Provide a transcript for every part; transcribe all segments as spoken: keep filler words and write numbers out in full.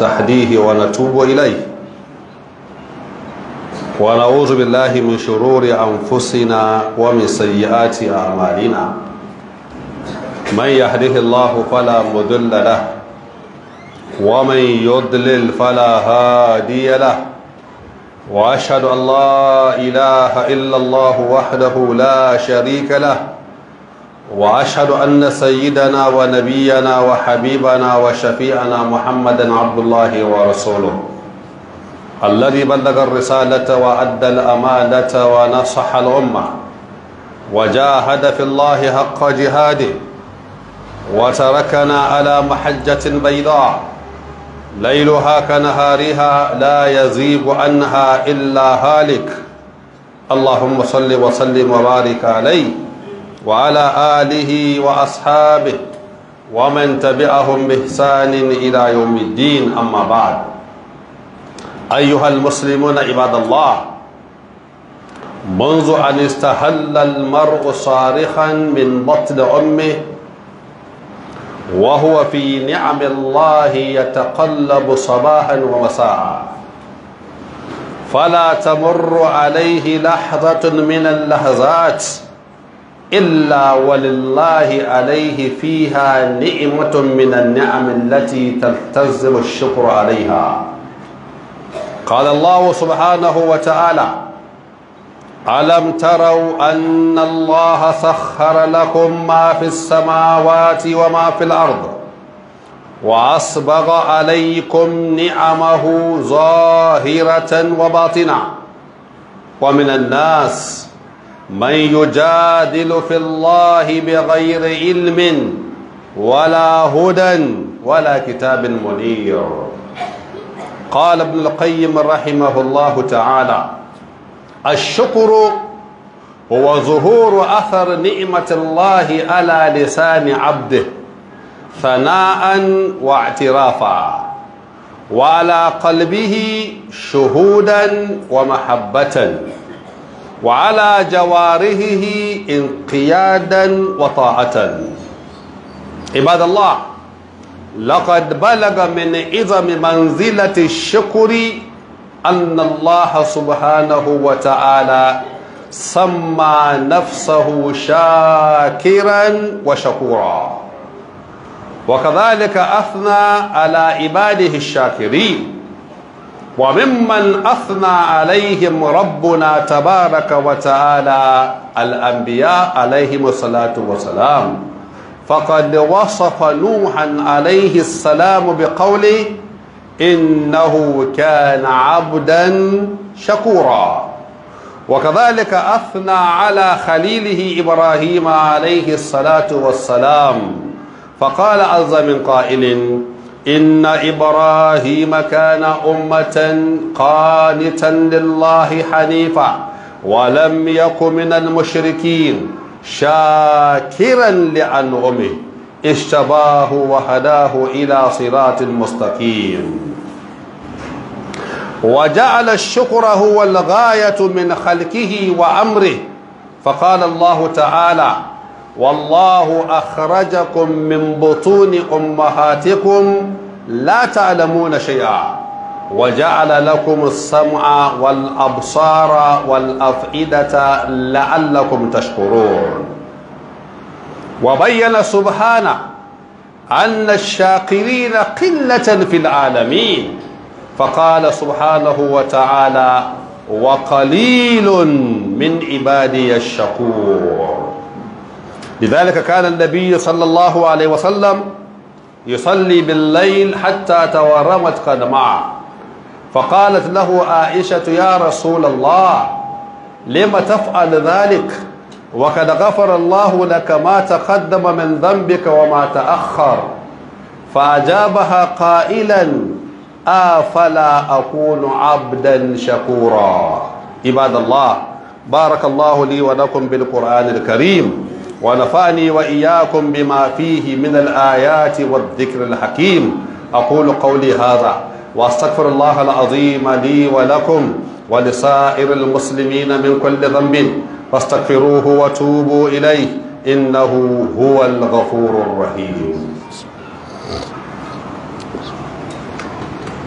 ونستهديه ونتوب إليه ونعوذ بالله من شرور أنفسنا ومن سيئات أعمالنا من يهده الله فلا مضل له ومن يضلل فلا هادي له وأشهد أن لا إله إلا الله وحده لا شريك له وأشهد أن سيدنا ونبينا وحبيبنا وشفيعنا محمدا عبد الله ورسوله الذي بلغ الرسالة وأدى الأمانة ونصح الأمة وجاهد في الله حق جهاده وتركنا على محجة بيضاء ليلها كنهارها لا يزيغ عنها إلا هالك اللهم صل وسلم وبارك عليه وعلى آله وأصحابه ومن تبعهم بإحسان إلى يوم الدين أما بعد أيها المسلمون عباد الله منذ أن استهل المرء صارخا من بطن أمه وهو في نعم الله يتقلب صباحا ومساء فلا تمر عليه لحظة من اللحظات إلا ولله عليه فيها نعمة من النعم التي تلتزم الشكر عليها. قال الله سبحانه وتعالى: ألم تروا أن الله سخر لكم ما في السماوات وما في الأرض وأسبغ عليكم نعمه ظاهرة وباطنة ومن الناس من يجادل في الله بغير علم ولا هدى ولا كتاب منير. قال ابن القيم رحمه الله تعالى: الشكر هو ظهور أثر نعمة الله على لسان عبده ثناء واعترافا وعلى قلبه شهودا ومحبة وعلى جوارحه انقيادا وطاعة. عباد الله، لقد بلغ من عظم منزلة الشكر أن الله سبحانه وتعالى سمى نفسه شاكرا وشكورا، وكذلك أثنى على عباده الشاكرين، وممن أثنى عليهم ربنا تبارك وتعالى الأنبياء عليهم الصلاة والسلام، فقد وصف نوحا عليه السلام بقوله: إنه كان عبدا شكورا. وكذلك أثنى على خليله إبراهيم عليه الصلاة والسلام فقال عز من قائل: إن إبراهيم كان أمة قانتا لله حنيفا ولم يك من المشركين شاكرا لأنعمه اجتباه وهداه إلى صراط مستقيم. وجعل الشكر هو الغاية من خلقه وأمره، فقال الله تعالى: والله أخرجكم من بطون أمهاتكم لا تعلمون شيئا وجعل لكم السمع والأبصار والأفئدة لعلكم تشكرون. وبين سبحانه أن الشاكرين قلة في العالمين، فقال سبحانه وتعالى: وقليل من عبادي الشكور. لذلك كان النبي صلى الله عليه وسلم يصلي بالليل حتى تورمت قدماه، فقالت له عائشة: يا رسول الله، لم تفعل ذلك وقد غفر الله لك ما تقدم من ذنبك وما تأخر؟ فأجابها قائلا: أفلا أكون عبدا شكورا. عباد الله، بارك الله لي ولكم بالقرآن الكريم ونفعني وإياكم بما فيه من الآيات والذكر الحكيم. أقول قولي هذا وأستغفر الله العظيم لي ولكم ولسائر المسلمين من كل ذنب فاستغفروه وتوبوا إليه إنه هو الغفور الرحيم.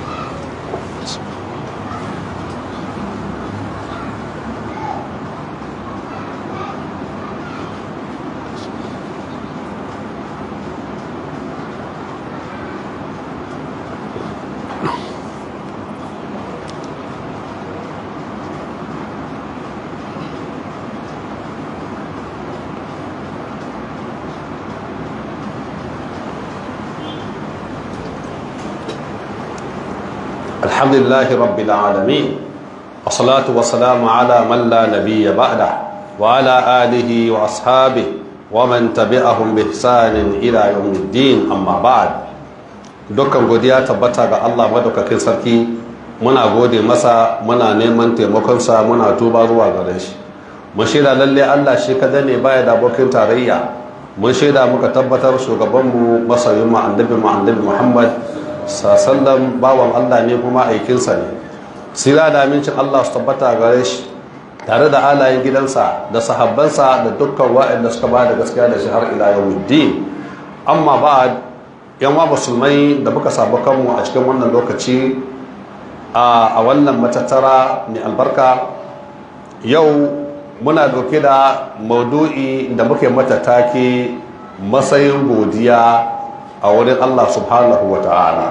الحمد لله رب العالمين والصلاة والسلام على من لا نبي بعده وعلى آله وأصحابه ومن تبعهم بإحسان إلى يوم الدين أما بعد dukkan godiya tabbata ga Allah madaukakin sarki muna gode masa muna neman taimakonsa muna tuba zuwa gare shi mun shaida lalle Allah shi kada ne baya da abokin tarayya mun shaida muka tabbatar shugabanmu masoyin mu annabi mu annabi Muhammad sallallahu bawan Allah ne kuma aikinsa ne sira da amincin Allah su tabbata gare shi tare da halayen gidansa da sahabbansa da dukkan waɗanda suka ba da gaskiya da shi har ila yawmiddin amma ba'd yan wa musulmai da muka samu kanmu a cikin wannan lokaci a wannan matattara mai albarka yau muna dauke da maudu'i da muke mata take matsayin godiya a wurin Allah subhanahu wa ta'ala.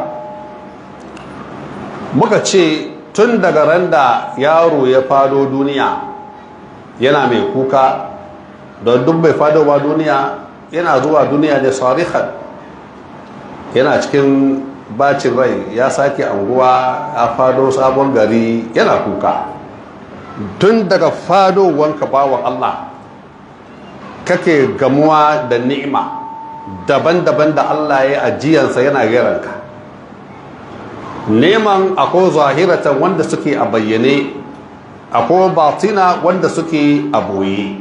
Muka ce tun daga ran da yaro ya fado duniya yana mai kuka don duk bai fadowa duniya yana zuwa duniya da sarihan yana cikin bacin rai ya sake anguwa a fado sabon gari yana kuka tun daga fadowanka bawan Allah kake gamuwa da ni'ima daban-daban da Allah ya ajiyansa yana geranka neman akwai zahiratan wanda suke a bayyane akwai batina wanda suke a boye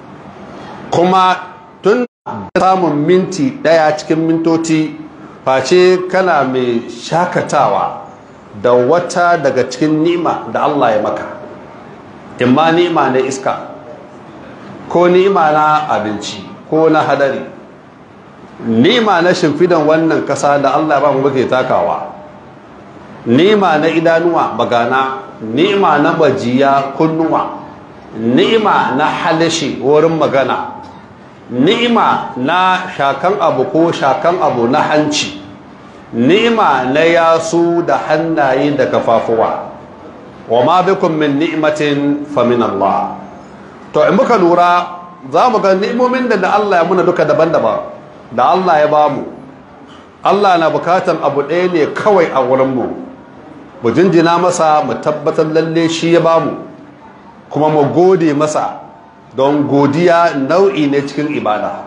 kuma tun samun minti daya cikin mintoci face kana mai shakatawa da wata daga cikin ni'ima da Allah ya maka imma ni'ima na iska ko ni'ima na abinci ko na hadari nima na shimfidan wannan kasa da Allah ba mu muke takawa nima na idanuwa bagana nima na bajiya kunnuwa nima na halishi wurin magana nima na shakan abu ko shakan abu na hanci nima na yasu da hannaye da kafafuwa wa ma bikum min ni'matin fa min Allah to in muka lura za mu ga ni'imomin da Allah ya muna duka daban-daban da Allah ya bamu Allah na bukatan abu ɗaya ne kawai a wurinmu mu jinjina masa mu tabbatar lalle shi ya bamu kuma mu gode masa don godiya nau'i ne cikin ibada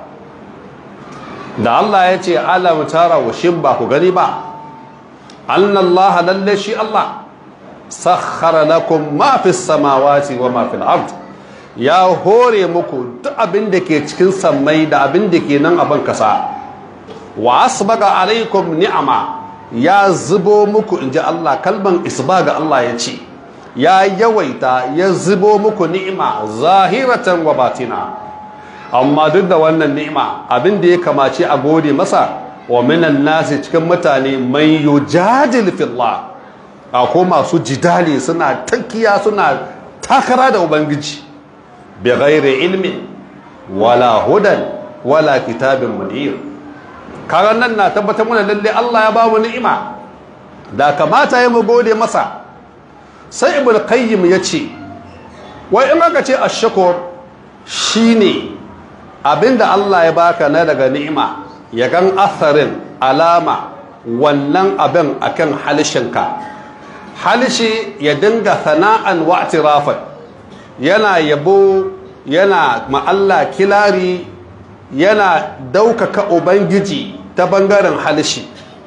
da Allah ya ce ala mutara wa shin ba ku gani ba annallaha lalle shi Allah sakhara lakum ma fis samawati wa ma fil ard ya hore muku duk abin da ke cikin sammai da abin da ke nan a ban kasa wa asbaga alaikum ni'ama ya zubo muku inji Allah kalban isbaga Allah ya ce ya yawaita ya zubo muku ni'ima zahiratan wa batina amma duk da wannan ni'ima abin da ya kamace a gode masa wa minan nasi cikin mutane mai yujadil fillah akwai masu jidali suna tankiya suna takara da ubangiji bighairi ilmin wala hudan wala kitabin munir karan nan na tabbatar mana lalle Allah ya ba mu ni'ima da kamata ya mu gode masa sai ibn qayyim yace wai in aka ce ash-shukr shine abinda Allah ya baka na daga ni'ima ya gan atharin alama wannan abin akan halishinka halishi ya dinga sana'an wa i'tirafan yana yabo yana ma'alla kilari yana daukaka ubangiji ta bangaren halishi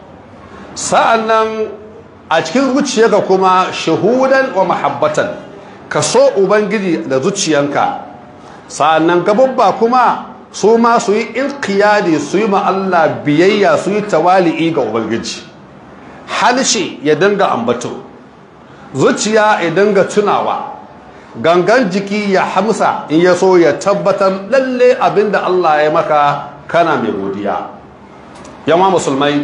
sa'annan a cikin zuciyarka kuma shahudan wa mahabbatan ka so ubangiji da zuciyanka sa'annan gababba kuma su ma su yi inqiyadi su yi ma'alla biyayya su yi tawali'i ga ubangiji halishi ya dinga ambato zuciya ya dinga tunawa gangan jiki ya hamsa in ya so ya tabbatar lalle abinda Allah ya maka kana mai godiya yamma musulmai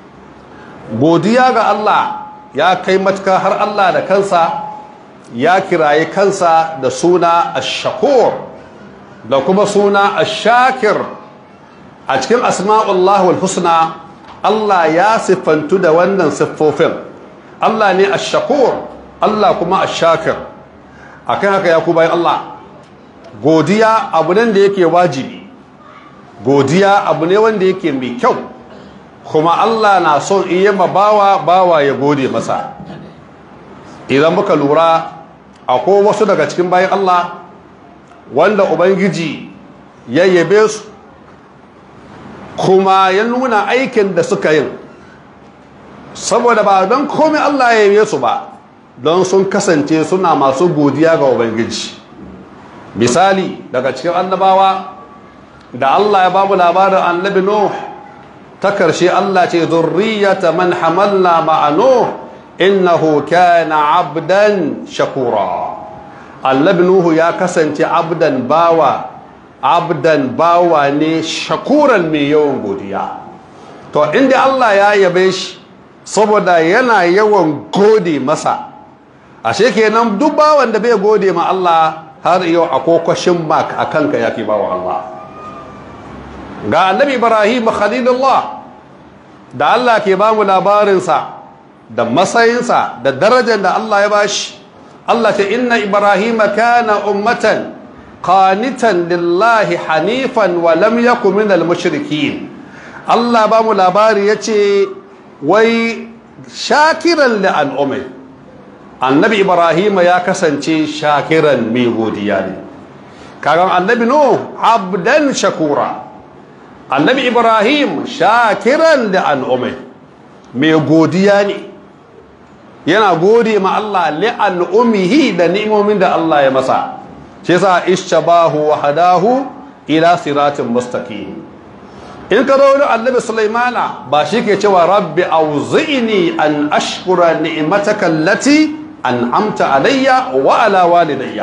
godiya ga Allah ya kai matuka har Allah da kansa ya kiraye kansa da suna ash-shakur da kuma suna ash-shakir a cikin asma'ullah wal husna Allah ya siffantu da wannan siffofin Allah ne ash-shakur Allah kuma ash-shakir akan haka ya ku bayan Allah godiya abu nan da yake wajibi godiya abu ne wanda yake mai kyau kuma Allah na son iya ma bawa bawa ya gode masa idan muka lura akwai wasu daga cikin bayan Allah wanda ubangiji ya yabe su kuma ya nuna aikin da suka yin, saboda ba don komai Allah ya yabe su ba, don sun kasance suna masu godiya ga ubangiji. Misali daga cikin annabawa da Allah ya bamu labarin annabi Nuh, ta karshe Allah ce zurriyata man hamalna ma'a Nuh innahu kana abdan shakura. Annabi Nuhu ya kasance abdan bawa, abdan bawa ne shakuran mai yawan godiya. To inda Allah ya yabe shi saboda yana yawan gode masa, ashe kenan duk bawan da bai gode ma Allah har yau akwai question mark a kanka ya fi bawa Allah. Ga annabi Ibrahim Khalilullah da Allah ke ba mu labarinsa da matsayinsa da darajar da Allah ya bashi. Allah ta inna Ibrahim kana ummatan qanitan lillahi hanifan wa lam yakun minal mushrikin. Allah ba mu labari yace wai shakiran li al'ummi. Annabi Ibrahim ya kasance shakiran mai godiya ne. Kagan annabi Nuh abdan shakura. Annabi Ibrahim shakiran li al'ummi, mai godiya ne, yana gode ma Allah li al'ummihi da ni'imomin da Allah ya masa. Shi yasa ishtabahu wa hadahu ila siratin mustaqim. In ka zo da annabi Sulaimana ba shi ke cewa rabbi auzi'ni an ashkura ni'mataka allati an'amta alayya wa ala walidayya.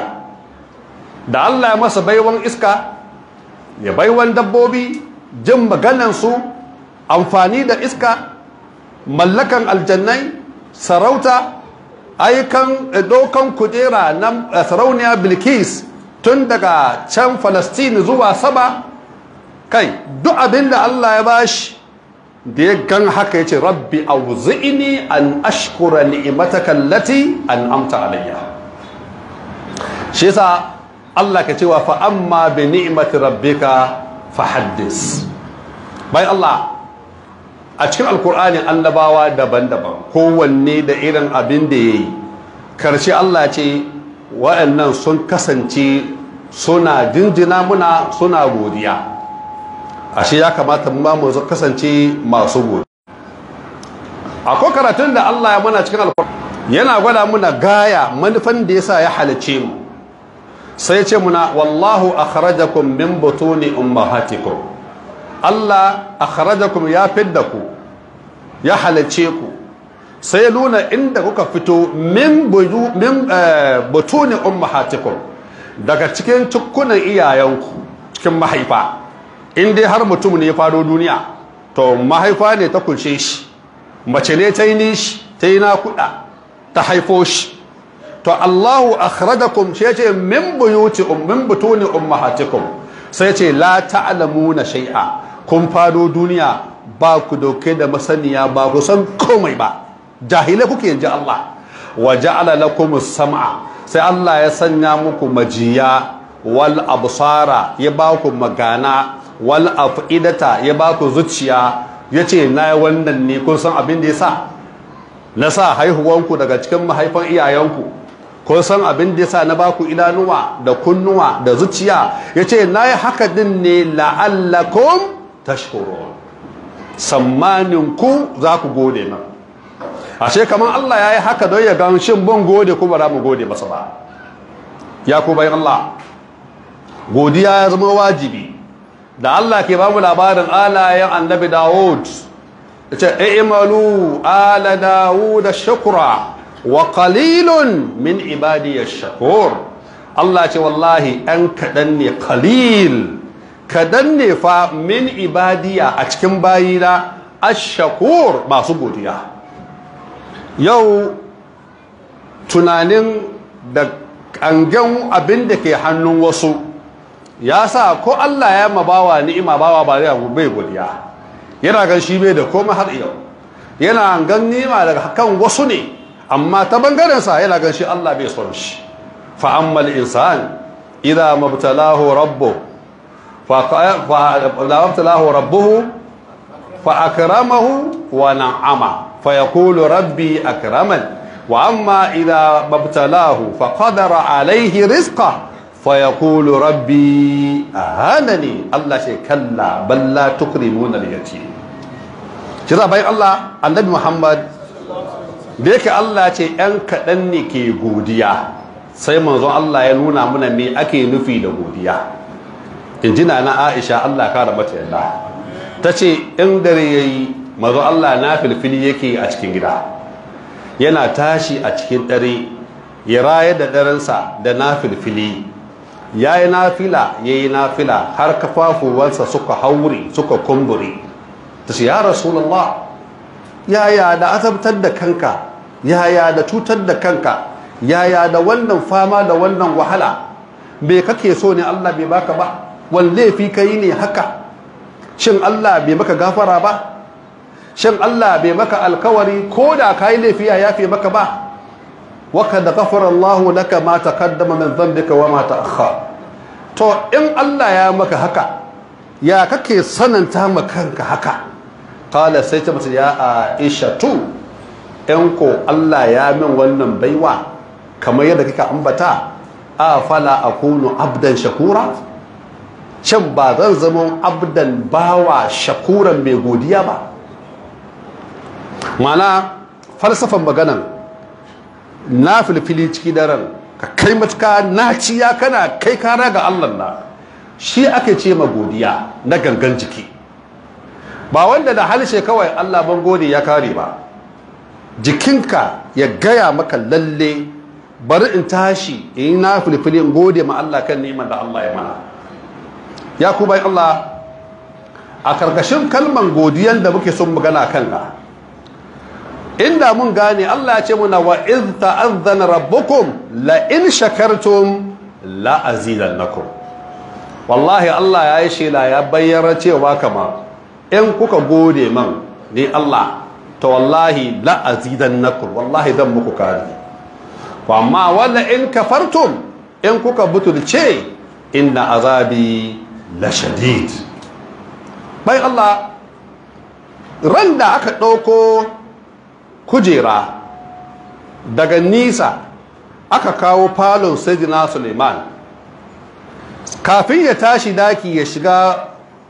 Da Allah ya masa baiwan iska, ya baiwan dabbobi, jin maganan su, amfani da iska, mallakan aljannai, sarauta, aikan dokan kujera na sarauniya Bilkis tun daga can Falastini zuwa Saba, kai duk abin da Allah ya bashi, da ya gan haka yace rabbi auzi'ni an ashkura ni'mataka allati an'amta alayya. Shi yasa Allah ka cewa fa amma bi ni'mati rabbika fahaddis. Bai Allah a cikin alkur'ani annabawa daban-daban kowanne da irin abin da yayi, karshe Allah ce wa'annan sun kasance suna jinjina muna, suna godiya. Ashe ya kamata mu ma mu kasance masu godiya. Akwai karatun da Allah ya muna cikin alkur'ani yana gwada muna gaya manufan da yasa ya halice mu. Sai ce muna wallahu akhrajakum min butuni ummahatikum. Allah akhrajakum ya fidda ku, ya halice ku, sai nuna inda kuka fito min buju min butuni ummahatikum, daga cikin tukkunan iyayenku, cikin mahaifa. In dai har mutum ne ya faro duniya, to mahaifa ne ta kulce shi, mace ne ta yi nishi, ta yi nakuda, ta haifo shi. To Allahu akhrajakum shi ce min buyuti min butuni ummahatikum, sai ce la ta'lamuna shay'a, kun fado duniya ba ku dauke da masaniya, ba ku san komai ba, jahilai kuke yanzu Allah. Wa ja'ala lakumus sam'a, sai Allah ya sanya muku majiya, wal absara ya ba ku magana, wal afidata ya ba ku zuciya. Yace na wannan ne kun san abin da yasa na sa haihuwanku daga cikin mahaifan iyayenku, kun san abin da yasa na baku idanuwa da kunnuwa da zuciya. Yace nayi haka din ne la'allakum tashkurun, sammanin ku za ku gode min. Ashe kaman Allah yayi haka don ya ga shin ban gode ko ba za mu gode masa ba. Ya ku bayan Allah, godiya ya zama wajibi. Da Allah ke ba mu labarin alayen annabi Dawud, yace i'malu ala Dawud shukra wa qalilun min ibadiy ash-shakur. Allah ce wallahi an kadan ne, qalil kadan ne fa min ibadiya a cikin bayina ash-shakur, masu godiya. Yau tunanin da kangen abin da ke hannun wasu ya sa ko Allah ya mabawa ni'ima bawa ba zai bai godiya, yana gan shi bai da komai har yau, yana gan ni'ima daga kan wasu ne, amma ta bangarensa yana gan shi Allah bai son shi. Fa ammal insan idza mabtalahu rabbuhu fa mabtalahu rabbuhu fa akramahu wa na'ama fa yaqulu rabbi akraman wa amma idza mabtalahu fa qadara alaihi rizqa fa yaqulu rabbi ahanani Allah ce kalla bal la tukrimuna al-yatim kira bai Allah annabi Muhammad da yake Allah ce yan kaɗan ne ke godiya sai manzon Allah ya nuna mana me ake nufi da godiya injina na Aisha Allah kara mata yadda ta ce in dare yayi manzon Allah na filfili yake a cikin gida yana tashi a cikin dare ya raye da darensa da na filfili yayi nafila yayi nafila har kafafuwansa suka haure suka kumbure ta ce ya Rasulullah yaya da azabtar da kanka yaya da cutar da kanka yaya da wannan fama da wannan wahala bai kake so ne Allah bai baka ba wani laifi kai ne haka shin Allah bai maka gafara ba shin Allah bai maka alkawari ko da kai laifi ya yafe maka ba wa kad ghafara Allah laka ma taqaddama min dhanbika wa ma ta'akhkhar to in Allah ya maka haka ya kake sananta ma kanka haka kala sai ta mace ya Aisha tu in ko Allah ya min wannan baiwa kamar yadda kika ambata a fala akunu abdan shakura shin ba zan zama abdan bawa shakuran mai godiya ba mana falsafan maganan na filfili ciki daren ka kai matuka na ciya kana kai kara ga Allah na shi ake ce ma godiya na gangan jiki ba wanda da halshe kawai Allah ban gode ya kare ba jikinka ya gaya maka lalle bari in tashi in na filfili in gode ma Allah kan neman da Allah ya mana ya ku bai Allah a karkashin kalman godiyan da muke son magana kan ka inda mun gane Allah ya ce muna wa iz ta'azzana rabbukum la in shakartum la azidannakum wallahi Allah ya yi shela ya bayyana cewa kama in kuka gode man ni Allah to wallahi la azidannakum wallahi dan muku kare amma wala in kafartum in kuka butulce inna azabi la shadid bai Allah ran da aka dauko kujera daga nisa aka kawo falon sayyidina Suleiman kafin ya tashi daki ya shiga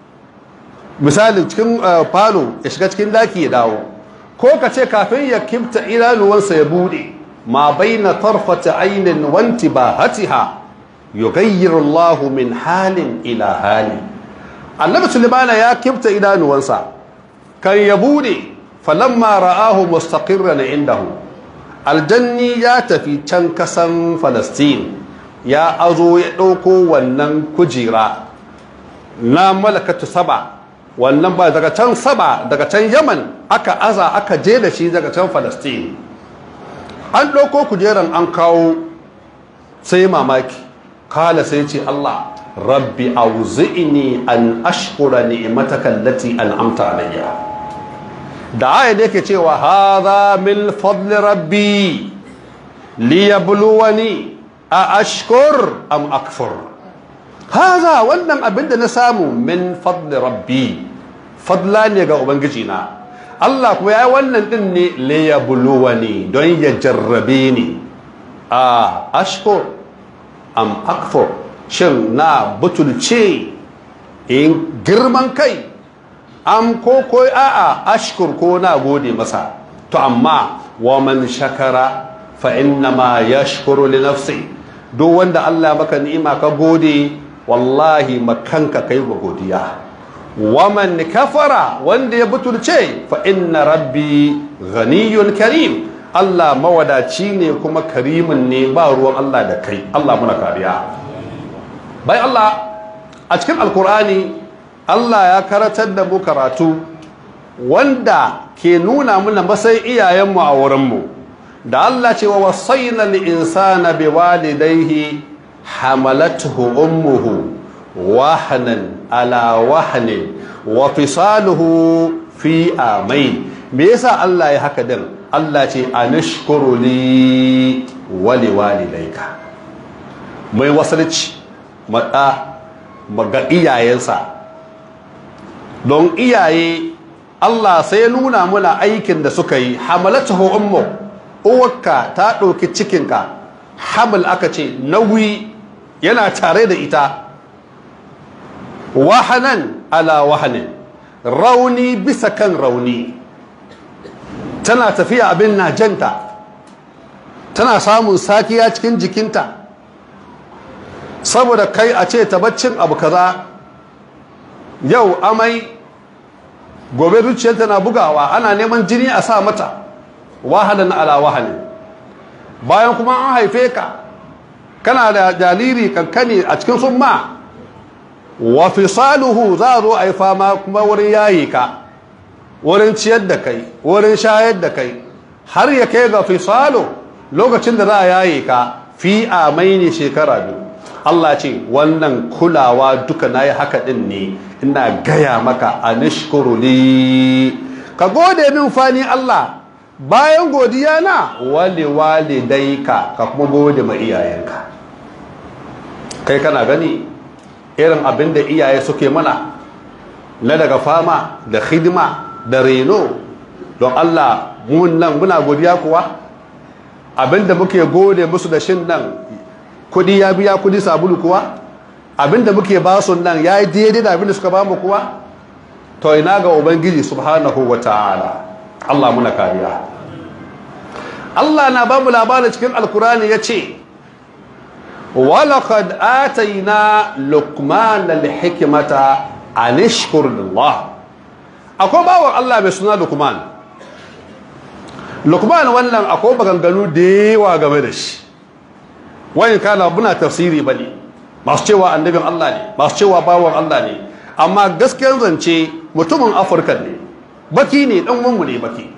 misali cikin falo ya shiga cikin daki ya dawo ko ka ce kafin ya kifta idanuwansa ya bude ma baina tarfata aynin wa intibahatiha yughayyiru Allah min halin ila hali annabi Suleiman ya kifta idanuwansa kan ya bude falamma ra'ahu mustaqirran indahu aljanni ya tafi can kasan Palestine ya azo ya dauko wannan kujera na malakatu saba wannan ba daga can saba daga can Yaman aka aza aka je da shi daga can Palestine an dauko kujeran an kawo sai mamaki kala sai ce Allah rabbi auzi'ni an ashkura ni'mataka allati an'amta alayya da aya da yake cewa hadha min fadli rabbi liyabluwani a ashkur am akfur hadha wannan abinda na samu min fadli rabbi fadla ne ga ubangiji na Allah kuma yayi wannan din ne liyabluwani don ya jarrabe ni a ashkur am akfur shin na butulce in girman kai am ko ko a'a ashkur ko na gode masa to amma wa man shakara fa inna ma yashkuru li nafsi duk wanda Allah maka ni'ima ka gode wallahi makanka kai ga godiya wa man kafara wanda ya butulce fa inna rabbi ghaniyyun karim Allah mawadaci ne kuma karimin ne ba ruwan Allah da kai Allah muna kariya bai Allah a cikin alkur'ani Allah ya karatar da mu karatu wanda ke nuna muna masai iyayenmu a wurinmu da Allah ce wa wasaina al-insana biwalidayhi hamalathu ummuhu wahnan ala wahnin wa fisaluhu fi amain me yasa Allah ya haka din Allah ce anashkuru li wa liwalidayka mai wasalci mada maga iyayensa don iyaye Allah sai ya nuna muna aikin da suka yi hamalatuhu ummu uwarka ta ɗauki cikinka hamil aka ce nauyi yana tare da ita wahanan ala wahanin rauni bisa kan rauni tana tafiya abin na janta tana samun sakiya cikin jikinta saboda kai a ce tabaccin abu kaza yau amai gobe zuciyarta na bugawa ana neman jini a sa mata wahalan ala wahalin bayan kuma an haife ka kana da jariri kankani a cikin summa wa fisaluhu za zo a yi fama kuma wurin yayi ka wurin ciyar da kai wurin shayar da kai har ya kai ga fisalu lokacin da za a yayi ka fi amaini shekara biyu Allah ce wannan kulawa duka nayi haka din ne ina gaya maka anishkuru li ka gode min fani Allah bayan godiya na wali walidaika ka kuma gode ma iyayenka kai kana gani irin abin da iyaye suke mana na daga fama da hidima da reno don Allah mun nan muna godiya kuwa abin da muke gode musu da shin nan kudi ya biya kudi sabulu kuwa abin da muke ba su nan ya yi daidai da abin da suka ba mu kuwa to ina ga ubangiji subhanahu wa ta'ala Allah muna kariya Allah na ba mu labarin cikin alkurani ya ce walaqad atayna luqmana alhikmata an ishkur lillah akwai bawon Allah mai suna Luqman Luqman wannan akwai maganganu da yawa game da shi wani kana muna tafsiri bane masu cewa annabin Allah ne masu cewa bawon Allah ne amma gaskiyar zance mutumin Afirka ne baki ne dan uwanmu ne baki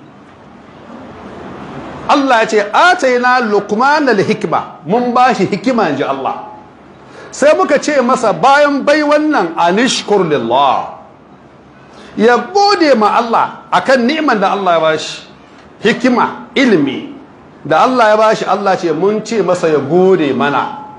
Allah ya ce atayna luqman al-hikma mun bashi hikima inji Allah sai muka ce masa bayan bai wannan anishkur lillah ya gode ma Allah akan ni'man da Allah ya bashi hikima ilimi da Allah ya bashi Allah ce mun ce masa ya gode mana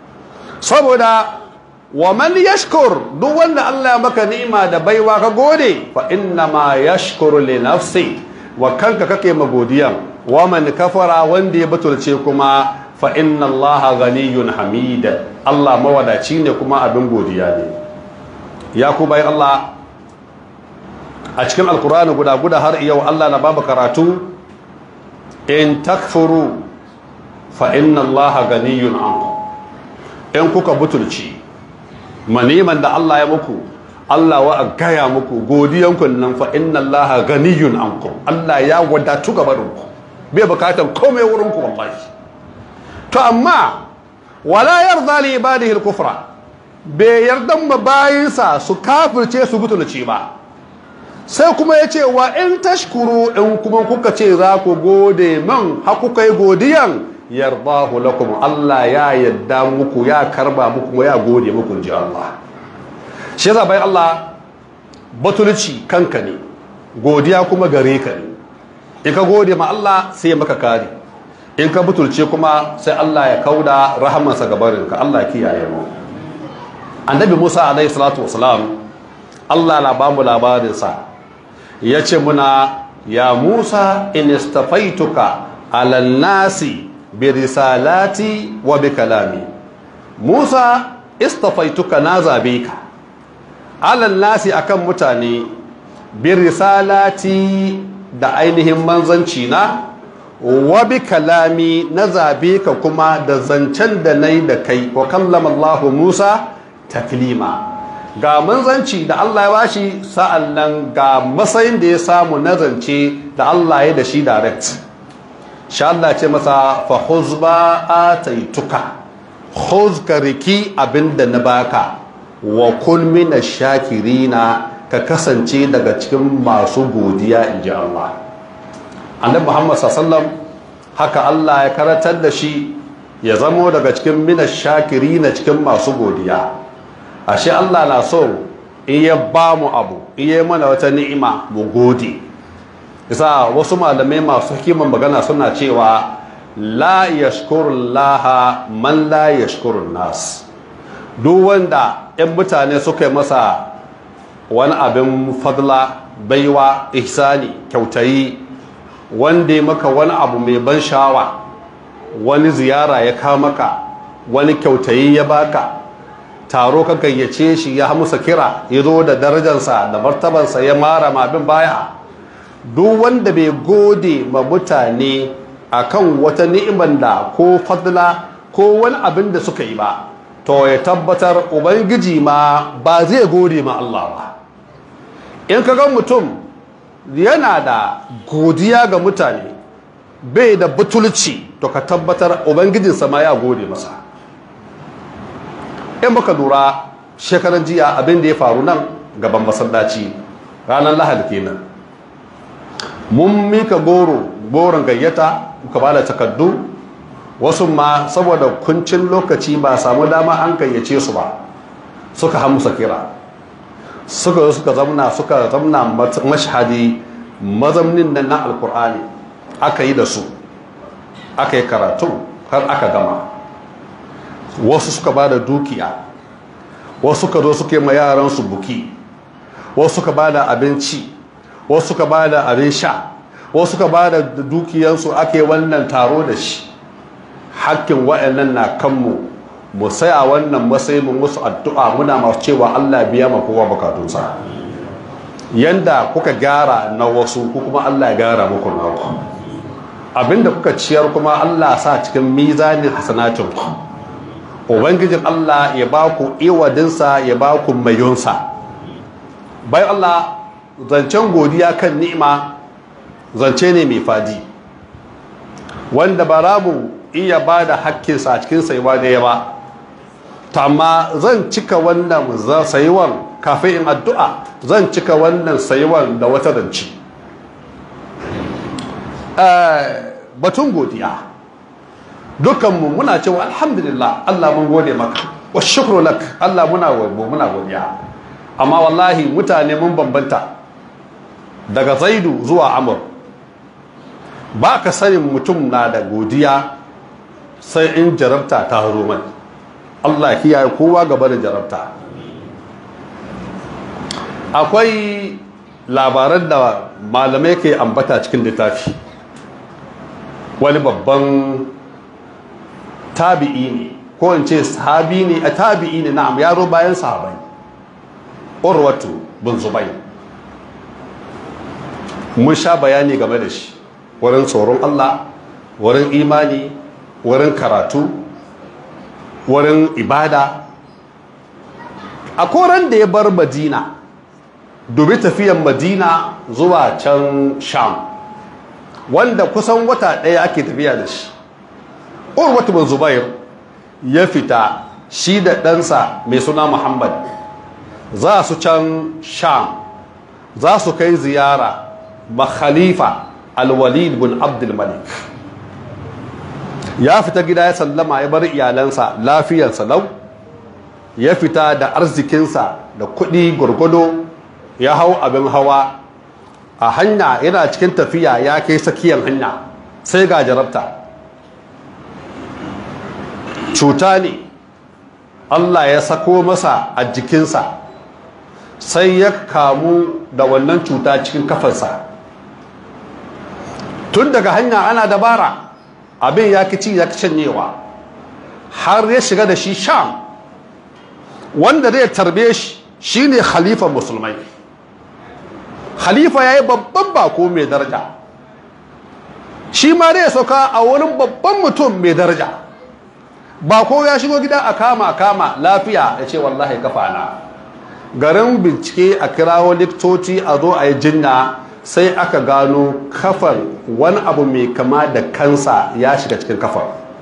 saboda wa man yashkur duk wanda Allah ya maka ni'ima da baiwa ka gode fa inna ma yashkuru li nafsi wa kanka kake magodiyan wa man kafara wanda ya batulce kuma fa inna allaha ghaniyun hamida Allah mawadaci ne kuma abin godiya ne ya ku bai Allah a cikin alkur'ani guda guda har yau Allah na babu karatu in takfuru fa inna allaha ghaniyun ankum in kuka butulci maniman da Allah ya muku Allah wa gaya muku godiyanku nan fa inna allaha ghaniyun ankum Allah ya wadatu gabarinku bai bukatan komai wurinku wallahi to amma wala yarda li ibadihi al-kufra bai yardan ba bayinsa su kafirce su butulci ba sai kuma yace wa in tashkuru in kuma kuka ce za ku gode man ha kuka yi godiyan yardahu lakum Allah ya yadda muku ya karba muku ya gode muku ji Allah shi yasa bai Allah butulci kanka ne godiya kuma gare ka ne in ka gode ma Allah sai ya maka kare in ka butulce kuma sai Allah ya kauda rahamansa gabarinka Allah ya kiyaye mu annabi Musa alaihi salatu wasalam Allah na ba mu labarin sa yace muna ya Musa in istafaituka ala nasi bi risalati wa bi kalami Musa istafaituka na zabe ka ala nasi akan mutane bi risalati da ainihin manzanci na wa bi kalami na zabe ka kuma da zancen da nayi da kai wa kallama Allah Musa taklima ga manzanci da Allah ya bashi sa'annan ga matsayin da ya samu na zance da Allah ya da shi direct sha Allah ce masa fa khuzba ataituka khuz kariki abinda na baka wa kun minash shakirina ka kasance daga cikin masu godiya inji Allah annabi Muhammad sallallahu alaihi wasallam haka Allah ya karatar da shi ya zamo daga cikin minash shakirina cikin masu godiya ashe Allah na so in ya ba mu abu in ya mana wata ni'ima mu gode isa wasu malamai masu hikiman magana suna cewa la yashkurullaha man la yashkurun nas duk wanda ɗan mutane suka yi masa wani abin fadla baiwa ihsani kyautayi wanda ya maka wani abu mai ban sha'awa, wani ziyara ya kawo maka, wani kyautayi ya baka, taro ka gayyace shi ya musa kira ya zo da darajarsa da martabansa ya mara mabin baya. Duk wanda bai gode ma mutane akan wata ni'imar da ko fadla ko wani abin da suka yi ba, to ya tabbatar ubangiji ma ba zai gode ma Allah ba. In ka ga mutum yana da godiya ga mutane bai da butulci, to ka tabbatar ubangijinsa ma ya gode masa. In baka lura shekaran jiya abin da ya faru nan gaban masallaci ranar Lahadi kenan, mun mika goro goron gayyata muka bada takardu, wasu ma saboda kuncin lokaci ba samu dama an gayyace su ba, suka hamusa kira, suka suka zamna suka zamna mashhadi mazamnin nan na alkur'ani aka yi da su, aka yi karatu har aka gama. Wasu suka ba da dukiya, wasu suka zo suka yi ma yaransu buki, wasu suka ba da abinci, wasu suka ba da abin sha, wasu suka ba da dukiyansu ake wannan taro da shi. Hakkin wa'annan na kanmu mu saya wannan matsayi mu musu addu'a, muna masu cewa Allah biya ma kowa bukatunsa. Yanda kuka gyara na wasu ku kuma Allah ya gyara muku naku, abinda kuka ciyar kuma Allah sa cikin mizanin hasanatin ku. Ubangijin Allah ya ba ku iwadinsa, ya ba ku mayunsa. Bai Allah, zancen godiya kan ni'ima zance ne mai fadi, wanda ba ramu iya ba da hakkinsa a cikin saiwa da ya ba. Amma zan cika wannan saiwan kafin in addu'a, zan cika wannan saiwan da wata zance. Batun godiya, dukanmu muna cewa alhamdulillah Allah mun gode maka, wa shukru lak Allah muna muna godiya. Amma wallahi mutane mun bambanta daga Zaidu zuwa Amr. Ba ka sanin mutum na da godiya sai in jarabta ta haro mai. Allah kiyaye kowa gaba da jarabta. Akwai labaran da malamai ke ambata cikin littafi. Wani babban tabi'i ne, ko in ce sahabi ne, a tabi'i ne, na'am, yaro bayan sahabai, Urwatu bin Zubair. Mun sha bayani game da shi, wurin tsoron Allah, wurin imani, wurin karatu, wurin ibada. A koran da ya bar Madina, dubi tafiyan Madina zuwa can Sham, wanda kusan wata ɗaya ake tafiya da shi. Urwatu bin Zubair ya fita shi da ɗansa mai suna Muhammad, za su can Sham, za su kai ziyara ma Khalifa Al-Walid bin Abdul Malik. Ya fita gida ya sallama, ya bar iyalansa lafiyarsa lau, ya fita da arzikinsa da kuɗi gwargwado, ya hau abin hawa. A hanya yana cikin tafiya ya kai tsakiyar hanya, sai ga jarabta. Cuta ne Allah ya sako masa a jikinsa, sai ya kamu da wannan cuta cikin kafarsa. Tun daga hanya ana dabara, abin ya kici ya canyewa, har ya shiga da shi Sham, wanda zai tarbe shi shine khalifan musulmai. Khalifa ya yi babban bako mai daraja, shi ma zai sauka a wurin babban mutum mai daraja. Bako ya shigo gida a kama kama lafiya, ya ce wallahi kafana. Garin bincike a kirawo liktoci a zo a yi jinya, sai aka gano kafar wani abu mai kama da kansa ya shiga cikin kafar.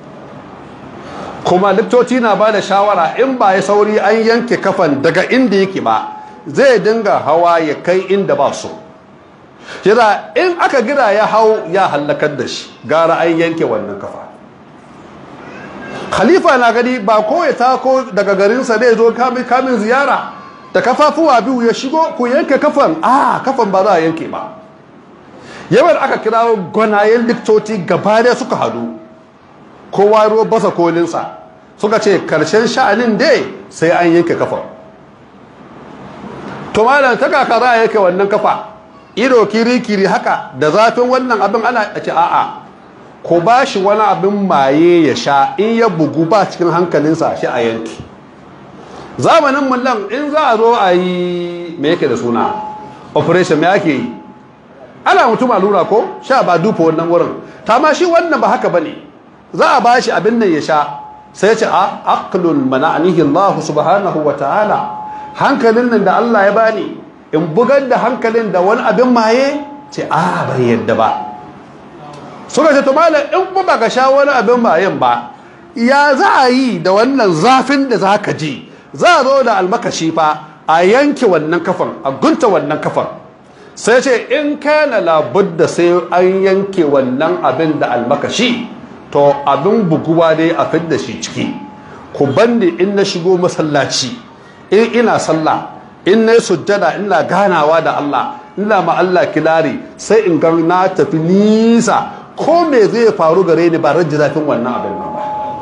Kuma liktoci na ba da shawara in ba ya sauri an yanke kafan daga inda yake ba, zai dinga hawa ya kai inda ba so. Kira in aka gira ya hau ya hallakar da shi, gara an yanke wannan kafa. Khalifa na gani ba ko ya tako daga garinsa zai zo kamin ziyara da kafafuwa biyu ya shigo, ku yanke kafan, ah kafan ba za a yanke ba. Yawan aka kira gwanayen liktoci gaba da suka hadu, kowa ruwa basa kolinsa, suka ce karshen sha'anin dai sai an yanke kafan. To malam ta kakara yake wannan kafa, ido kiri-kiri haka da zafin wannan abin ana ce a'a ko ba shi wani abin maye ya sha in ya bugu ba cikin hankalinsa shi a yanki. Zamanin mullan in za a zo a yi me yake da suna operation me ake yi ana mutum allura ko sha ba dufa wannan wurin ta ma shi wannan ba haka bane za a ba shi abin nan ya sha sai ya ce a aqlun mana'anihi Allah subhanahu wa ta'ala hankalin nan da Allah ya bani in bugar da hankalin da wani abin maye ce a bai yadda ba. Suka ce to malam in kuma baka sha wani abin mayen ba ya za a yi da wannan zafin da za ka ji za a zo da almakashi fa a yanke wannan kafan a gunta wannan kafan sai ce in kana labudda sai an yanke wannan abin da almakashi to abin buguwa dai a fidda shi ciki ku bandi in na shigo masallaci in ina sallah in na sujjada ina ganawa da Allah ina ma Allah kilari sai in ga na tafi nisa ko me zai faru gare ni ba rajin zafin wannan abin ba.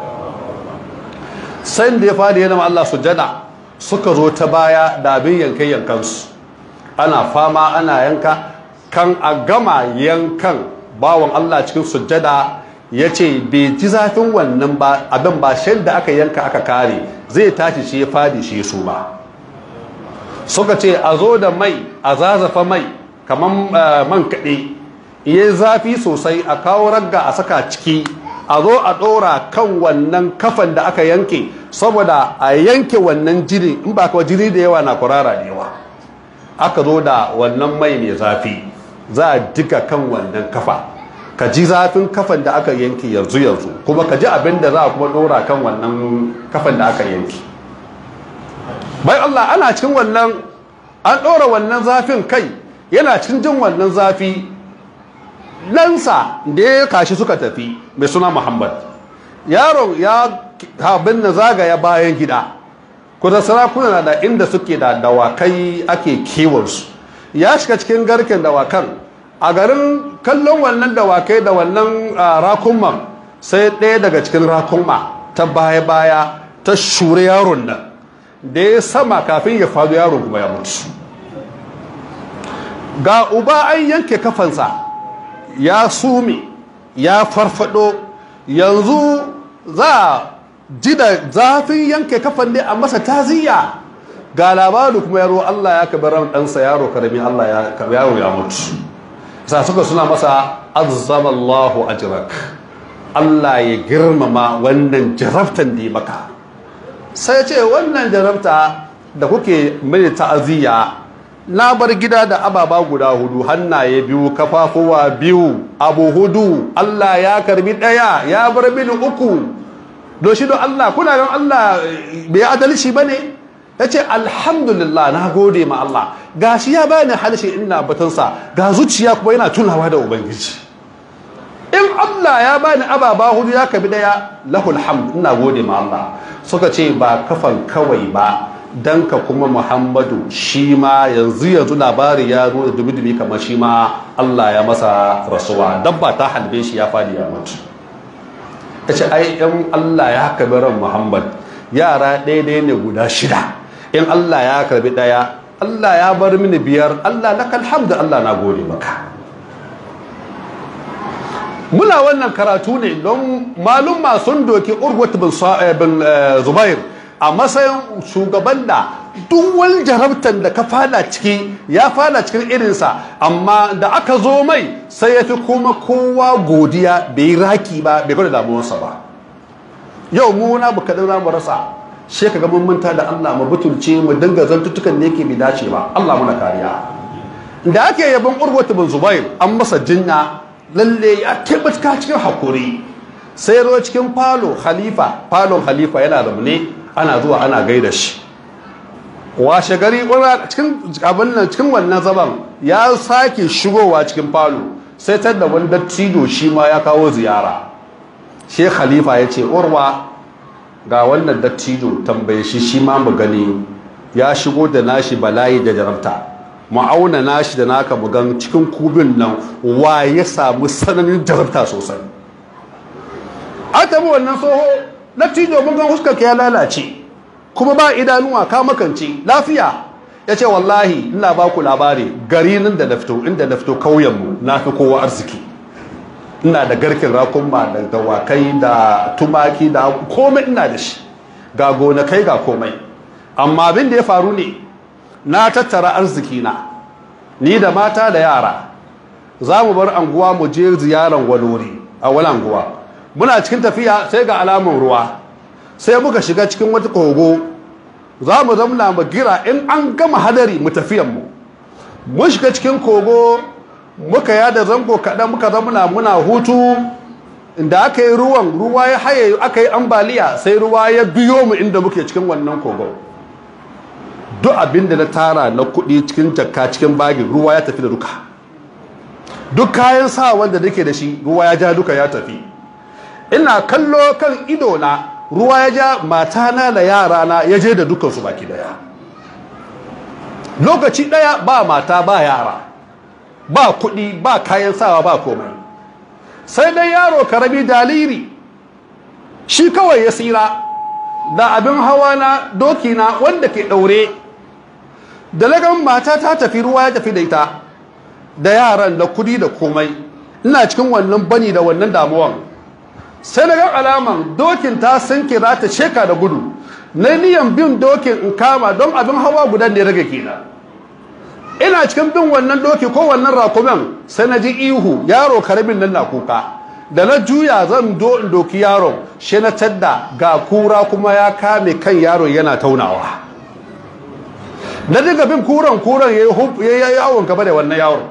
Sai da ya fadi yana ma Allah sujjada suka zo ta baya da abin yankan yankansu ana fama ana yanka kan a gama yankan bawan Allah cikin sujjada ya ce bai ji zafin wannan ba abin ba shan da aka yanka aka kare zai tashi shi ya fadi shi su ba. Suka ce a zo da mai a zazafa mai kamar man kaɗe iya zafi sosai a kawo ragga a saka ciki a zo a ɗora kan wannan kafan da aka yanke saboda a yanke wannan jini in ba kawai jini da yawa na kurara da yawa aka zo da wannan mai mai zafi za a diga kan wannan kafa ka ji zafin kafan da aka yanke yanzu yanzu kuma ka ji abin da za a kuma ɗora kan wannan kafan da aka yanke. Bai Allah ana cikin wannan an ɗora wannan zafin kai yana cikin jin wannan zafi lansa da ya kashi suka tafi mai suna Muhammad yaron ya habin na zagaya bayan gida kuda sarakuna da inda suke da dawakai ake kiwonsu ya shiga cikin garken dawakan a garin kallon wannan dawakai da wannan rakunman sai ɗaya daga cikin rakunma ta baya-baya ta shure yaron nan da ya sama kafin ya faɗo yaron kuma ya mutu. Ga uba an yanke kafansa ya sume ya farfado yanzu za ji da zafin yanke kafan ne a masa taziya ga labaru kuma yaro Allah ya kabi ran ɗansa yaro karami Allah ya kabi yaro ya mutu sa suka suna masa azzamallahu ajrak Allah ya girmama wannan jarabtan da maka sai ce wannan jarabta da kuke mini ta'aziyya na bar gida da ababa guda hudu hannaye biyu kafafuwa biyu abu hudu Allah ya karbi daya ya bar mini uku doshi don Allah kuna don Allah bai adalci bane yace alhamdulillah na gode ma Allah gashi ya bani halshe ina batunsa ga zuciya kuma yana tunawa da ubangiji in Allah ya bani ababa hudu ya karbi daya lahul hamd ina gode ma Allah suka ce ba kafan kawai ba danka kuma Muhammadu shi ma yanzu yanzu labari ya zo da dubi-dubi kamar shi ma Allah ya masa rasuwa dabba ta halbe shi ya fadi ya mutu ya ce ai in Allah ya karbi ran Muhammad yara ɗaya ne guda shida in Allah ya karbi ɗaya Allah ya bar mini biyar Allah lakal hamdu Allah na gode maka. Muna wannan karatu ne don malumma sun doki Urwat bin Zubair a matsayin shugaban da duk wani jarabtan da ka fada ciki ya fada cikin irinsa amma da aka zo mai sai ya fi kuma kowa godiya bai raki ba bai gwada damuwarsa ba. Yau mu na bukadin za mu rasa shi ka ga mun manta da Allah mu butulce mu dinga zantuttukan da yake bai dace ba Allah muna kariya. Da ake yabon Urwat bin Zubair an masa jinya lalle ya tabbata cikin hakuri sai ro cikin falo khalifa falon khalifa yana zamne ana zuwa ana gaida shi washe gari cikin abin nan cikin wannan zaman ya sake shigowa cikin falo sai tar da wani dattijo shi ma ya kawo ziyara shi khalifa ya ce urwa ga wannan dattijo tambaye shi shi ma mu gani ya shigo da nashi bala'i da jarabta mu auna nashi da naka mu gan cikin kubin nan wa ya samu sananin jarabta sosai a tabi wannan soho dattijo mun gan huskar ka ya lalace kuma ba idanuwa ka makance lafiya ya ce wallahi ina ba ku labari gari nan da na fito inda na fito kauyenmu na fi kowa arziki, ina da garkin rakunma da dawakai da tumaki da komai ina da shi, ga gonakai ga komai, amma abin da ya faru ne na tattara arziki na ni da mata da yara za mu bar anguwa mu je ziyaran walori a wani anguwa. Muna cikin tafiya sai ga alamun ruwa, sai muka shiga cikin wata kogo za mu zamna mu gira in an gama hadari mu tafiyanmu. Mun shiga cikin kogo muka yada zango kaɗan muka zamna muna hutu, inda aka yi ruwan ruwa ya haye aka yi ambaliya sai ruwa ya biyo mu inda muke cikin wannan kogo. Duk abin da na tara na kuɗi cikin jakka cikin bagin ruwa ya tafi da duka, duk kayan sa wanda nake da shi ruwa ya ja duka ya tafi. Ina kallo kan ido na ruwa ya ja matana da yarana ya je da dukansu baki daya, lokaci daya, ba mata ba yara ba kuɗi ba kayan sawa ba komai, sai dai yaro karami daliri shi kawai ya tsira da abin hawa na doki na wanda ke ɗaure. Da lagan mata ta tafi ruwa ya tafi da ita da yaran da kudi da komai, ina cikin wannan bani da wannan damuwan, sai na ga alaman dokin ta sanke za ta sheka da gudu, na niyan bin dokin in kama don abin hawa guda ne rage kenan. Ina cikin bin wannan doki ko wannan rakumin sai na ji ihu yaro karamin nan na kuka, da na juya zan do in doki yaron shi na tadda ga kura kuma ya kame kan yaron yana taunawa. Na dinga bin kuran kuran ya yi yawon gaba da wannan yawon,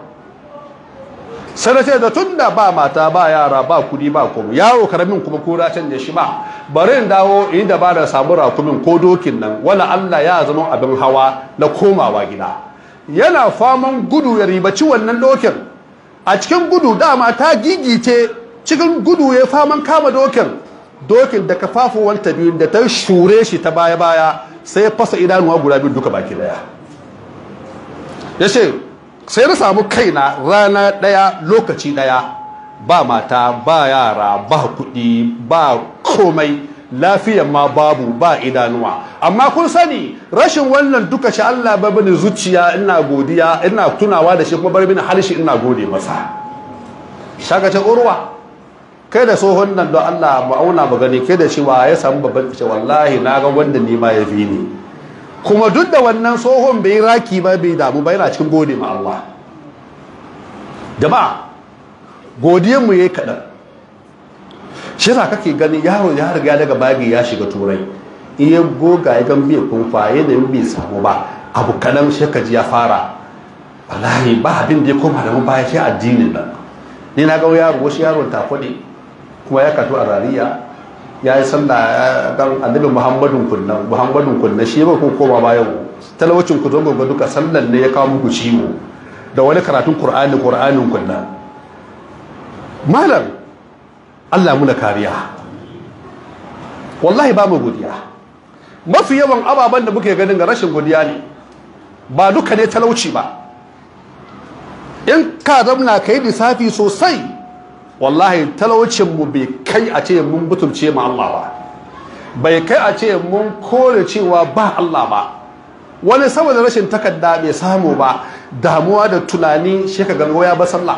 sai na ce da tun da ba mata ba yara ba kudi ba kuma yaro karamin kuma kura canje shi ba, bari in dawo inda ba da samu rakumin ko dokin nan wala Allah ya zama abin hawa na komawa gida. Yana faman gudu ya ribaci wannan dokin, a cikin gudu dama ta gigice, cikin gudu ya faman kama dokin dokin da kafafuwanta biyu da ta shure shi ta baya baya sai ya fasa idanuwa guda biyu duka baki daya. Ya ce sai na samu kaina rana daya lokaci daya, ba mata ba yara ba kuɗi ba komai, lafiyan ma babu ba idanuwa. Amma kun sani rashin wannan duka shi Allah ba bani zuciya ina godiya ina tunawa da shi kuma bar mini harshe ina gode masa. Shaka ce urwa kai da tsohon nan don Allah mu auna mu gani kai da shi wa ya samu babban ce wallahi na ga wanda ni ma ya fi ni, kuma duk da wannan tsohon bai raki ba bai damu ba yana cikin gode ma Allah. Jama'a godiyar mu yayi kadan, shi yasa kake gani yaro ya riga daga bagi ya shiga turai, in ya goga ya gan bai kunfa yana yin bai samu ba abu kadan shi ka ji ya fara wallahi ba abin da ya koma da mu baya shi addinin nan. Ni na ga yaro wasu yaron ta kwade kuma ya kato a rariya ya yi sallah ga annabi Muhammadun kunnan Muhammadun kunnan shi ba ko koma bayan talawacin ku zongo ga duka sallan ne ya kawo muku ciwo da wani karatun Qur'ani Qur'anin kunnan. Malam Allah muna kariya, wallahi ba mu godiya. Mafi yawan ababen da muke ganin ga rashin godiya ne, ba duka ne talauci ba. In ka zamna ka yi lissafi sosai wallahi talaucinmu bai kai a ce mun butulce ma Allah ba, bai kai a ce mun kore cewa ba Allah ba. Wani saboda rashin takarda bai samu ba, damuwa da tunani shi ka gango ya ba sallah.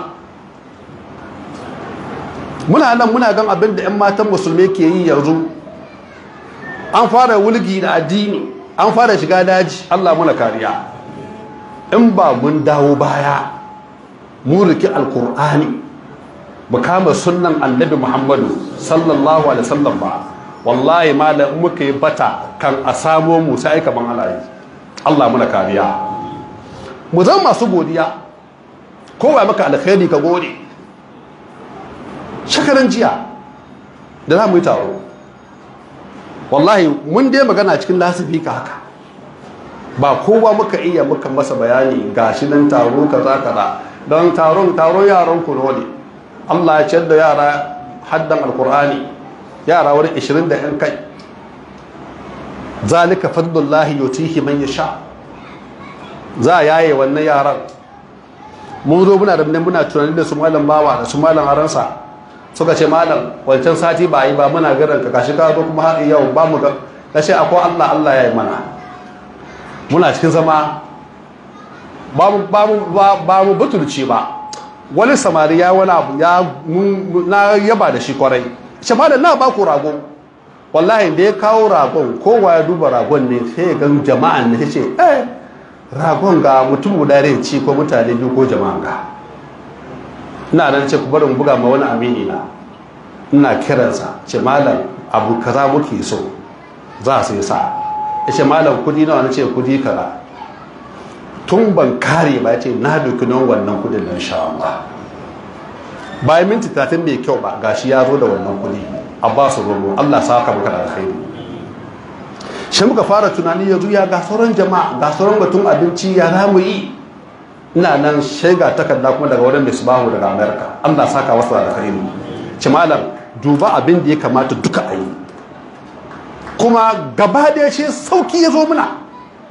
Muna nan muna gan abin da 'yan matan musulmi ke yi yanzu, an fara wulgi da addini, an fara shiga daji. Allah muna kariya. In ba mun dawo baya mu riki alkur'ani mu kama sunnan annabi Muhammadu sallallahu alaihi wasallam ba, wallahi malam muka yi bata kan a samo mu sai kaman alayi. Allah muna kariya. Mu zama masu godiya, kowa maka alkhairi ka gode. Shakaran jiya da za mu yi taro wallahi mun dai magana cikin lasifika haka, ba kowa muka iya muka masa bayani gashi nan taro kaza kaza, don taron taron yaran ku ne. Allah ya ciyar da yara haddan alkur'ani, yara wani ishirin da yan kai. Zalika fadlullahi yutihi man yasha. Za a yaye wannan yaran. Mun zo muna da muna tunani da su malam bawa da su malam aransa, suka ce malam wancan sati ba yi ba muna garan ka kashi ka zo kuma har yau ba mu ga kashe akwai Allah Allah ya yi mana. Muna cikin zama ba mu ba mu ba mu butulci ba. Wani samari ya wani abu ya na yaba da shi kwarai. Ce malam na ba ku rago. Wallahi da ya kawo ragon kowa ya duba ragon ne sai ga jama'an ne ce eh ragon ga mutum guda ne ci ko mutane biyu ko jama'an ga. Ina nan ce ku bari mu buga ma wani amini na. Ina kiransa ce malam abu kaza muke so za su yi sa. Ya ce malam kudi nawa na ce kudi kaza. Tun ban kare ba ce na duki nan wannan kudin nan sha Allah. Bayan minti talatin bai kyau ba gashi ya zo da wannan kudi. Abbasu romo Allah saka maka da alkhairi. Shi muka fara tunani yanzu ya ga sauran jama'a ga sauran batun abinci ya zamu yi. Ina nan shega takarda kuma daga wurin Misbahu daga America. Allah saka wasu da alkhairi. Ce malam duba abin da ya kamata duka a yi. Kuma gaba da shi sauki ya zo muna.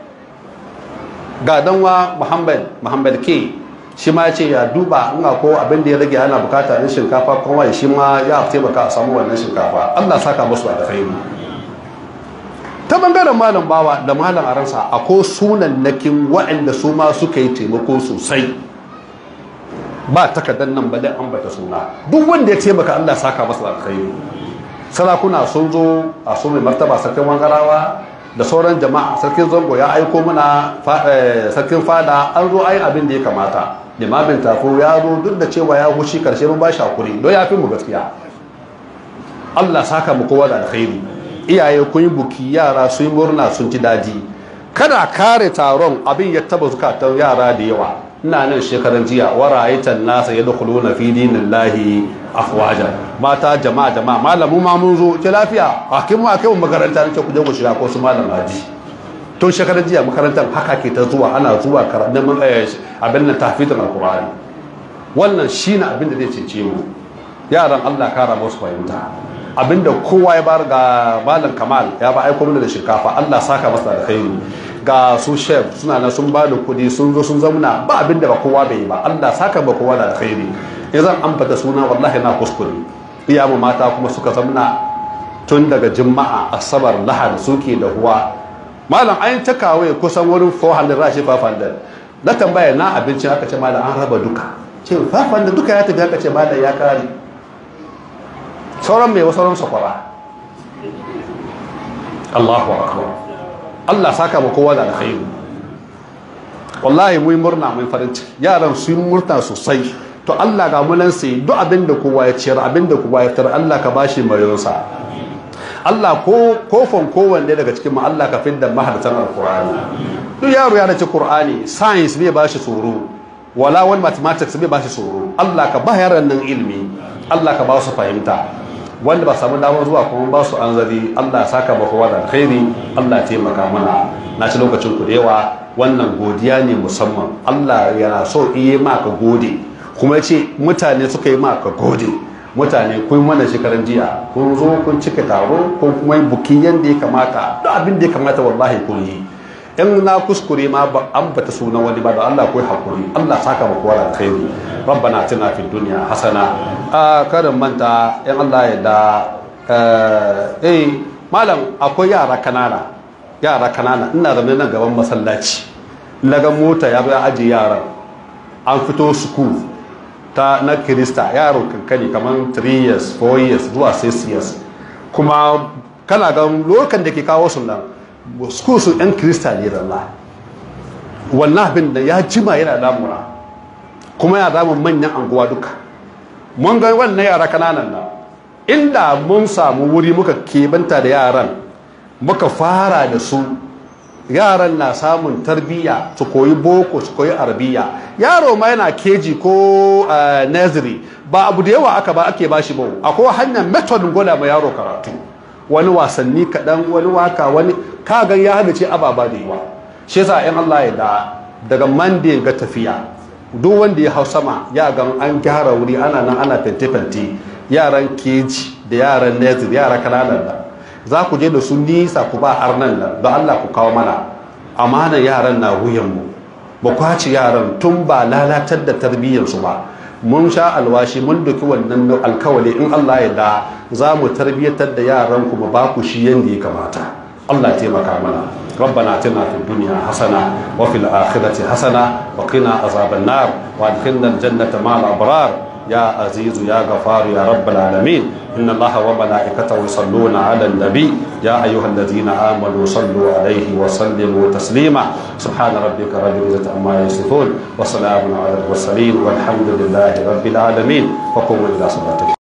Ga danwa Muhammad Muhammad ke shi ma ce ya duba in ko abin da ya rage ana bukata na shinkafa kuma shi ma ya taimaka a samu wannan shinkafa. Allah saka musu da alkhairi. Ta bangaren malam bawa da malam aransa akwai sunan nakin waɗanda su ma suka yi taimako sosai. Ba takardar nan ba dai an bata suna. Duk wanda ya taimaka Allah saka masa da alkhairi. Sarakuna sun zo a so mai martaba sarkin wangarawa da sauran jama'a sarkin zango ya aiko mana sarkin fada an zo ayi abin da ya kamata. Limamin tafo ya zo duk da cewa ya hushi karshe mun ba shi hakuri don ya fi mu gaskiya. Allah saka mu kowa da alkhairi. Iyaye kun yi buki yara sun yi murna sun ji daji. Kada kare taron abin ya taba zukatan yara da yawa. Ina nan shekaran jiya wa ra'aytan nasa yadkhuluna fi dinillahi afwaja. Mata jama'a jama'a malamu ma mun zo ke lafiya hakimu a kai makaranta ne ku je ku shiga ko su malam haji. Tun shekarar jiya makarantar haka ke ta zuwa ana zuwa karatun abin nan tafidin alkur'ani. Wannan shine abin da zai cece mu. Yaran Allah kara musu fahimta. Abinda kowa ya bar ga malam Kamal ya ba aiko mana da shinkafa Allah saka masa da alkhairi. Ga su chef suna na sun ba da kudi sun zo sun zauna ba abinda ba kowa bai yi ba. Allah saka ba kowa da alkhairi. Idan an fata suna wallahi na kuskure. Iyamu mata kuma suka zauna tun daga Juma'a Asabar Lahad suke da huwa. Malam ayin ta kawai kusan wurin four hundred rashi five hundred. Na tambaya na abincin aka ce malam an raba duka. Ce five hundred duka ya tafi aka ce malam ya kare. Sauran mai sauran sakwara. Allahu akbar. Allah saka mu kowa da alkhairi. Wallahi mu murna mun farin ciki. Yaran su murna sosai. To Allah ga mu nan sai duk abin da kowa ya ciyar abin da kowa ya tar Allah ka bashi mayonsa. Allah ko kofan kowanne daga cikin mu Allah ka fidda mahadatan alqur'ani. Duk yaro ya dace Qur'ani science bai bashi tsoro. Wala wal mathematics bai bashi tsoro. Allah ka ba yaran nan ilimi. Allah ka ba su fahimta. Wanda ba samu damar zuwa kuma ba su anzari Allah saka ba kowa da alkhairi Allah taimaka mana na ci lokacin ku da yawa wannan godiya ne musamman Allah yana so iye maka gode kuma yace mutane suka yi maka gode mutane kun mana shekaran jiya kun zo kun cika taro kun kuma yi buki yanda ya kamata duk abin da ya kamata wallahi kun yi in na kuskure ma an bata sunan wani ba da Allah koyi hakuri Allah saka ba kowa da alkhairi ربنا اتنا في الدنيا حسنه karin manta in Allah ya da eh malam akwai yara kanana yara kanana ina zama nan gaban masallaci laga mota ya ba aje yaran an fito school ta na Kirista yaro kankani kaman three years four years zuwa six years kuma kana ga lokacin da ke kawo su nan school su ɗan Kirista ne wallahi wannan abin da ya jima yana damuna kuma ya zama manyan anguwa duka mun ga wannan yara kananan nan inda mun samu wuri muka kebanta da yaran muka fara da su yaran na samun tarbiyya su koyi boko su koyi arabiya yaro ma yana keji ko nursery ba abu da yawa aka ba ake bashi ba akwai hanyar method gola ma yaro karatu wani wasanni kadan wani waka wani kaga ya hada ce ababa da yawa shi yasa in Allah ya da daga Monday ga tafiya duk wanda ya hau sama ya ga an gyara wuri ana nan ana fente-fente yaran keji da yaran nezir yara kananan nan za ku je da su nisa ku ba har nan nan don Allah ku kawo mana amanan yaran na wuyanmu ba kwaci yaran tun ba lalatar da tarbiyyarsu ba mun sha alwashi mun doki wannan alkawali in Allah ya da za mu tarbiyyatar da yaran ku ba ku shi yanda ya kamata Allah taimaka mana ربنا آتنا في الدنيا حسنة وفي الآخرة حسنة وقنا عذاب النار وادخلنا الجنة مع الأبرار يا عزيز يا غفار يا رب العالمين. إن الله وملائكته يصلون على النبي يا أيها الذين آمنوا صلوا عليه وسلموا تسليما. سبحان ربك رب العزة عما يصفون وسلام على المرسلين والحمد لله رب العالمين. وقوموا إلى صلاتكم.